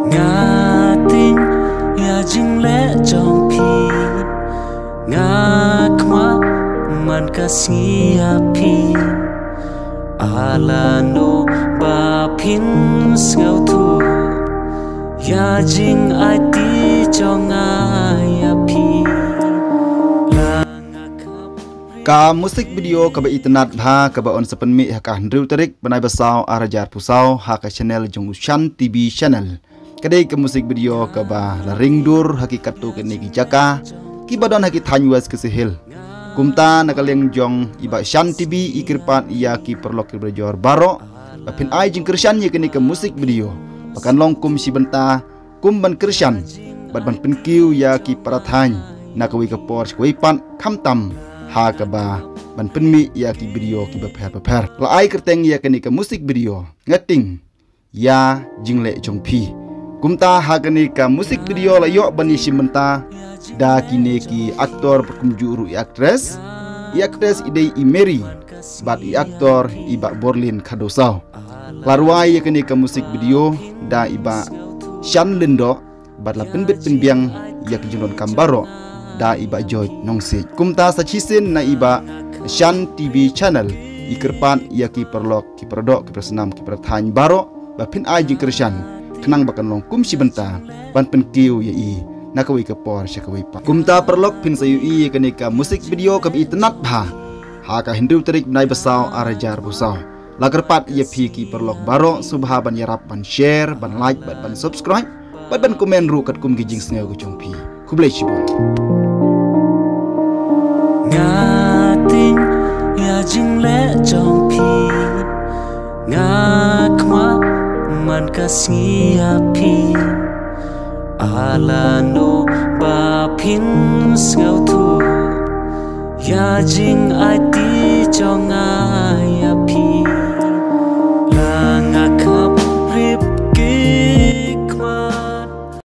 Nga ting ya jing le jong pi nga khma man kasi api ala no ba pin ngau thu ya jing ai ti cho nga api ka musik video ka ba internet ha ka ba on sepen mi ha ka ndru tarik banai basau arajar pusau ha ka channel jong Ushan TV channel kadai ke musik video ka ba la ringdur hakikat tu ke niki jaka ki badon hakit hanywas ke sehil kumta nakaleng jong iba Ushan TV ikirpat iya ki perlok berjor baro pin ai jing krisyan ye ke niki musik video pakan long kum si benta kum ban krisyan bad ban penkiu ya ki parathany nakawi ka por koi pan khamtam ha ka ba ban penmi ya ki video ki bapher la ai kerteng ya ke niki musik video ngating ya jingle jong pi kumta hagani ka musik video la yo bani simenta da kine ki aktor perkumjuru actress ide i Mary bat i aktor iba Borlin kadosau larwai kini ka musik video da iba Shan Lindo bat la penbit penbiang ya kijunon kambaro da iba Joy Nongsi kumta sa chisin na iba Ushan TV channel ikerpan ya ki perlok ki perdok ki persenam ki perthany baro ba pin ai jingkersyan kenang bakan long kum si benta ban penkiu ya i nakawi ke por syakawi pa kumta perlok pin sayu i kenika musik video ke internet bha ha ka hindu terik nai besau arajar busau lagerpat ia pi ki perlok baro subha ban yarap ban share ban like ban subscribe ban komen ru kat kum gijing sneu ku jong pi kublai chibon ngating ya jing le jong pi ngakma man kasi api ala no ba pin ngau thu ya jing ai ti cho ngai